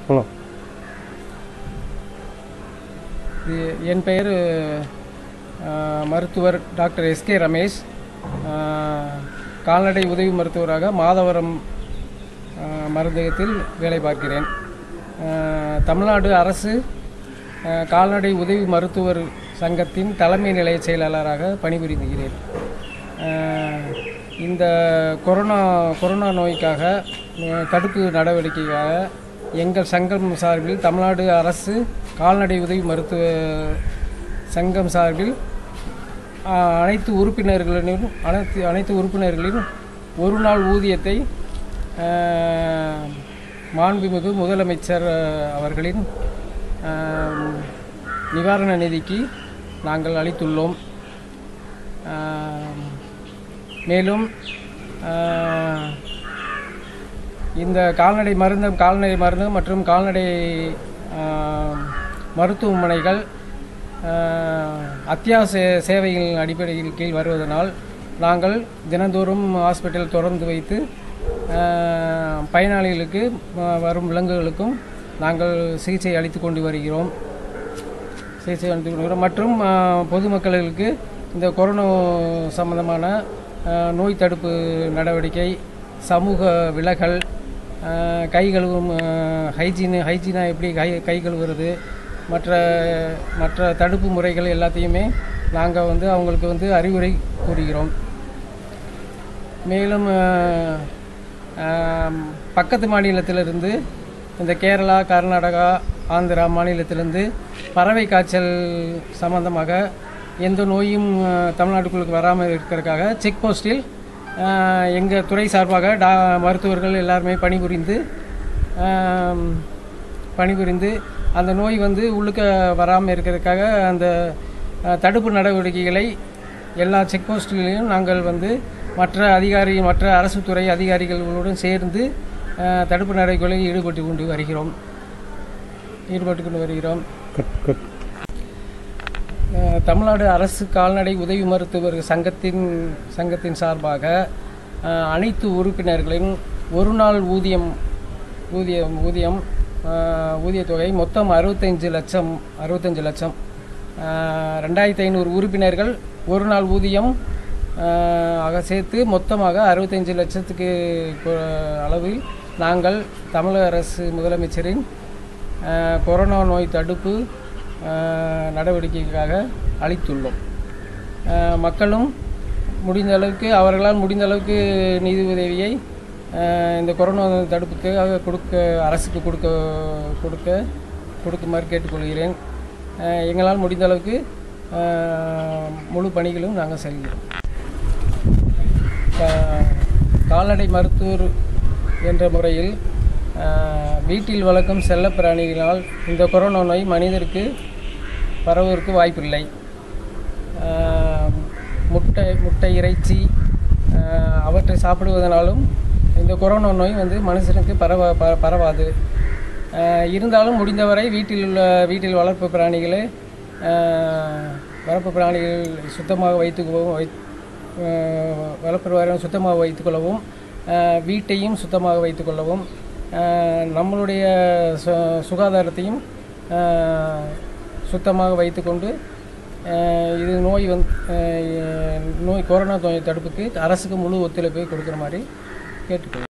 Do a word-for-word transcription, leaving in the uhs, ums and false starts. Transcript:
என் பெயர் மருத்துவர் doctor S K Ramesh. கால்நடை உதவி மருத்துவராக மாதவரம் மருந்தகத்தில் வேலை பார்க்கிறேன். தமிழ்நாடு அரசு கால்நடை உதவி மருத்துவர் சங்கத்தின் தலைமை நிலைய செயலாளராக பணிபுரிகிறேன். இந்த கொரோனா கொரோனா நோய்க்காக தடுப்பு நடவடிக்கைக்காக எங்கள் சங்கம் சார்பில் தமிழ்நாடு அரசு கால்நடை உதவி மருத்துவ சங்கம் சார்பில் அனைத்து உறுப்பினர்களின் அனைத்து அனைத்து உறுப்பினர்களின் ஒரு நாள் ஊதியத்தை மாண்புமிகு முதலமைச்சர் அவர்களின் நிவாரண நிதிக்கு நாங்கள் அளித்துள்ளோம். மேலும் இந்த கால்நடை மருந்து கால்நடை மருந்து மற்றும் கால்நடை மருத்துவமனைகள் அத்தியாவசிய சேவைகளின் அடிப்படையில் கீழ் வருவதனால் நாங்கள் தினந்தோறும் ஹாஸ்பிட்டல் தொடர்ந்து வைத்து பயனாளிகளுக்கு வரும் விலங்குகளுக்கும் நாங்கள் சிகிச்சை அளித்து கொண்டு வருகிறோம் சிகிச்சை அளித்து கொண்டு வருகிறோம் மற்றும் பொதுமக்களுக்கு இந்த கொரோனா சம்பந்தமான நோய் தடுப்பு நடவடிக்கை, சமூக விலகல், கை கழுவும் ஹைஜீன் ஹைஜீனாக எப்படி கை கை கழுவுறது, மற்ற மற்ற தடுப்பு முறைகள் எல்லாத்தையுமே நாங்கள் வந்து அவங்களுக்கு வந்து அறிவுரை கூறுகிறோம். மேலும் பக்கத்து மாநிலத்திலிருந்து இந்த கேரளா, கர்நாடகா, ஆந்திரா மாநிலத்திலிருந்து பறவை காய்ச்சல் சம்பந்தமாக எந்த நோயும் தமிழ்நாட்டுக்குள்ளுக்கு வராமல் இருக்கிறதுக்காக செக் போஸ்ட்டில் எங்கள் துறை சார்பாக டா மருத்துவர்கள் எல்லாருமே பணிபுரிந்து பணிபுரிந்து அந்த நோய் வந்து உள்ளுக்க வராமல் இருக்கிறதுக்காக அந்த தடுப்பு நடவடிக்கைகளை எல்லா செக் போஸ்ட்களையும் நாங்கள் வந்து மற்ற அதிகாரி மற்ற அரசு துறை அதிகாரிகளுடன் சேர்ந்து தடுப்பு நடவடிக்கைகளில் ஈடுபட்டு கொண்டு வருகிறோம் ஈடுபட்டு கொண்டு வருகிறோம் தமிழ்நாடு அரசு கால்நடை உதவி மருத்துவர் சங்கத்தின் சங்கத்தின் சார்பாக அனைத்து உறுப்பினர்களின் ஒரு நாள் ஊதியம் ஊதியம் ஊதியம் ஊதியத்தொகை மொத்தம் அறுபத்தஞ்சு லட்சம் அறுபத்தஞ்சு லட்சம் ரெண்டாயிரத்தி ஐநூறு உறுப்பினர்கள் ஒரு நாள் ஊதியம் ஆக சேர்த்து மொத்தமாக அறுபத்தஞ்சு லட்சத்துக்கு அளவில் நாங்கள் தமிழக அரசு முதலமைச்சரின் கொரோனா நோய் தடுப்பு நடவடிக்கைக்காக அளித்துள்ளோம். மக்களும் முடிந்த அளவுக்கு அவர்களால் முடிந்த அளவுக்கு நிதி உதவியை இந்த கொரோனா தடுப்புக்காக கொடுக்க அரசுக்கு கொடுக்க கொடுக்க கொடுக்குமாறு கேட்டுக்கொள்கிறேன். எங்களால் முடிந்த அளவுக்கு முழு பணிகளும் நாங்கள் செல்கிறோம். கால்நடை மருத்துவர் என்ற முறையில் வீட்டில் வளர்க்கும் செல்ல பிராணிகளால் இந்த கொரோனா நோய் மனிதருக்கு பரவுவதற்கு வாய்ப்பில்லை. முட்டை முட்டை இறைச்சி அவற்றை சாப்பிடுவதனாலும் இந்த கொரோனா நோய் வந்து மனுஷனுக்கு பரவ பரவாது. இருந்தாலும் முடிந்தவரை வீட்டில் உள்ள வீட்டில் வளர்ப்பு பிராணிகளை வளர்ப்பு பிராணிகள் சுத்தமாக வைத்துக்கொள்ளவும் வை வளர்ப்பு சுத்தமாக வைத்துக்கொள்ளவும் வீட்டையும் சுத்தமாக வைத்துக்கொள்ளவும் நம்மளுடைய சு சுகாதாரத்தையும் சுத்தமாக வைத்துக்கொண்டு இது நோய் வந்து நோய் கொரோனா நோய் தடுப்புக்கு அரசுக்கு முழு ஒத்துழைப்பை கொடுக்குற மாதிரி கேட்டுக்கொள்கிறேன்.